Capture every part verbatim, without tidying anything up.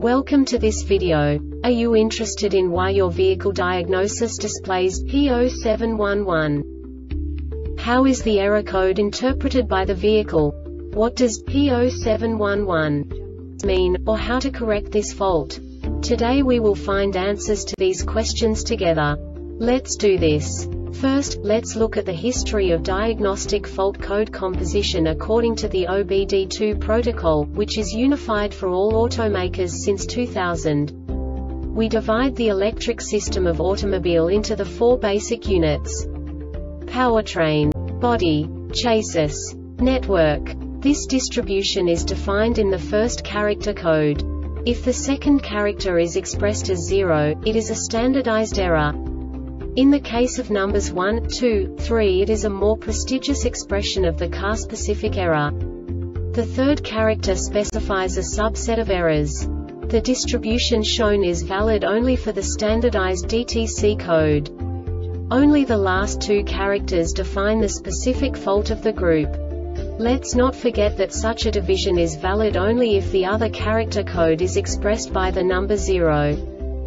Welcome to this video. Are you interested in why your vehicle diagnosis displays P zero seven one one? How is the error code interpreted by the vehicle? What does P zero seven one one mean, or how to correct this fault? Today we will find answers to these questions together. Let's do this. First, let's look at the history of diagnostic fault code composition according to the O B D two protocol, which is unified for all automakers since two thousand. We divide the electric system of automobile into the four basic units: powertrain, body, chassis, network. This distribution is defined in the first character code. If the second character is expressed as zero, it is a standardized error. In the case of numbers one, two, three, it is a more prestigious expression of the car-specific error. The third character specifies a subset of errors. The distribution shown is valid only for the standardized D T C code. Only the last two characters define the specific fault of the group. Let's not forget that such a division is valid only if the other character code is expressed by the number zero.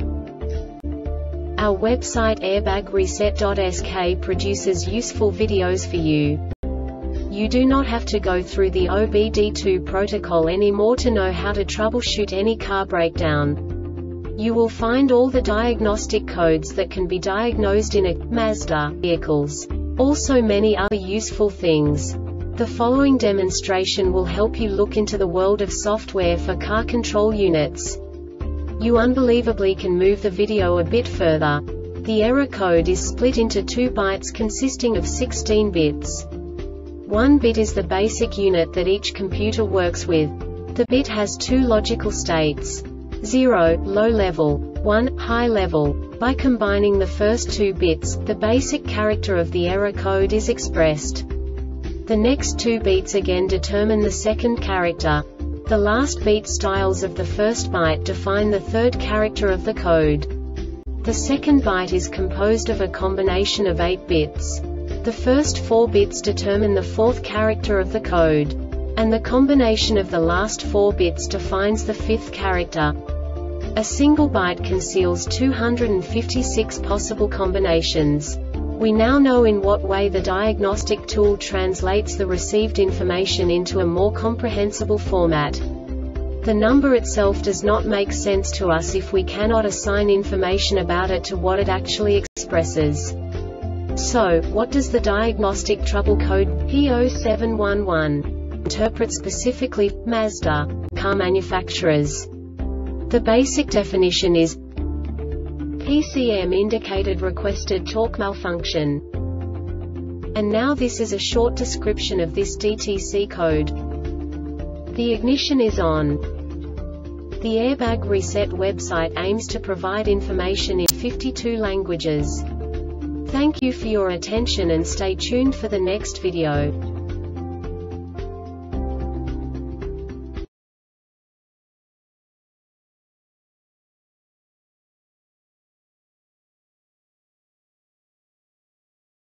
Our website airbag reset dot S K produces useful videos for you. You do not have to go through the O B D two protocol anymore to know how to troubleshoot any car breakdown. You will find all the diagnostic codes that can be diagnosed in a Mazda vehicles. Also many other useful things. The following demonstration will help you look into the world of software for car control units. You unbelievably can move the video a bit further. The error code is split into two bytes consisting of sixteen bits. One bit is the basic unit that each computer works with. The bit has two logical states: zero, low level, one, high level. By combining the first two bits, the basic character of the error code is expressed. The next two bits again determine the second character. The last beat styles of the first byte define the third character of the code. The second byte is composed of a combination of eight bits. The first four bits determine the fourth character of the code. And the combination of the last four bits defines the fifth character. A single byte conceals two hundred fifty-six possible combinations. We now know in what way the diagnostic tool translates the received information into a more comprehensible format. The number itself does not make sense to us if we cannot assign information about it to what it actually expresses. So, what does the diagnostic trouble code P zero seven one one interpret specifically for Mazda car manufacturers? The basic definition is P C M indicated requested torque malfunction. And now this is a short description of this D T C code. The ignition is on. The Airbag Reset website aims to provide information in fifty-two languages. Thank you for your attention and stay tuned for the next video.